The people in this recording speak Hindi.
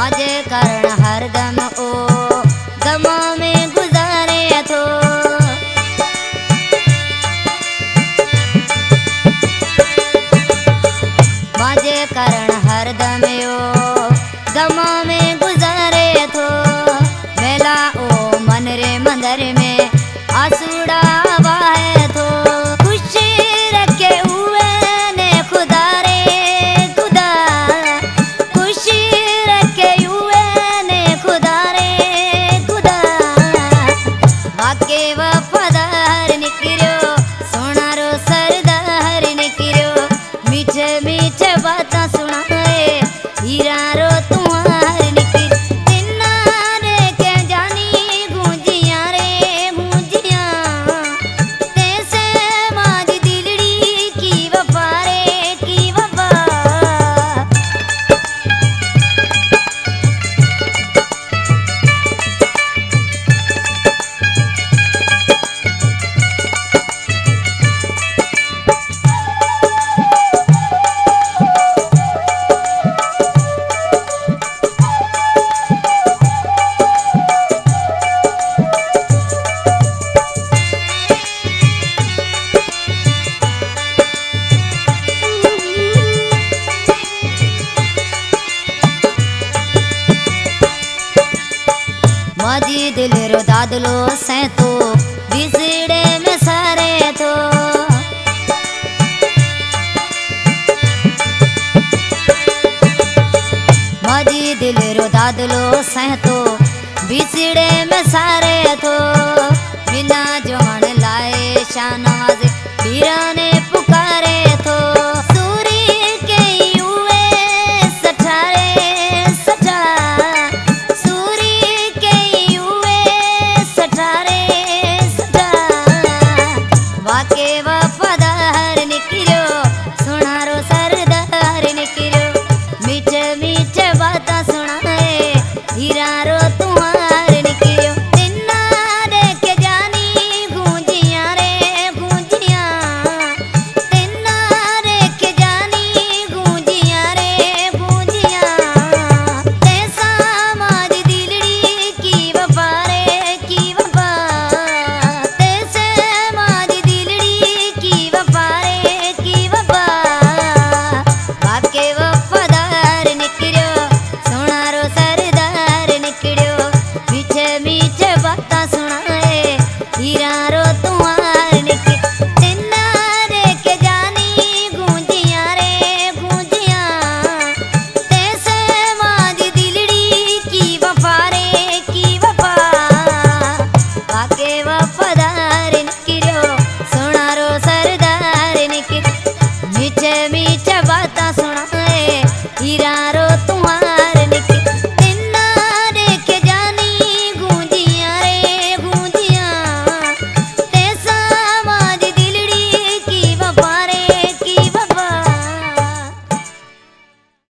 माजे कारण हरदम ओ गमा में गुजारे थो। माजे कारण हरदम ओ गमा में गुजारे थो। मेला ओ मन रे मंदिर में आसूड़ा वाहे थो। खुशी रखे हुए ने खुदा रे खुदा, खुशी रखे हुए ने खुदा रे खुदा। वाके वफादार निकरियो सोनारो सरदार निकरियो। मीठे मीठे बातां सुनाए हीरा रो तुम्हार निकरी। तिन्ना रे के जानी गूंजियां रे गूंजियां। तैसे माज दिलड़ी की वफा रे की वफा। माजी दिल रो दादलो से तो बिसड़े में सारे थो। माजी दिल रो दादलो से तो बिसड़े में सारे थो। बिना जोहन लाए शाहनवाज पीराने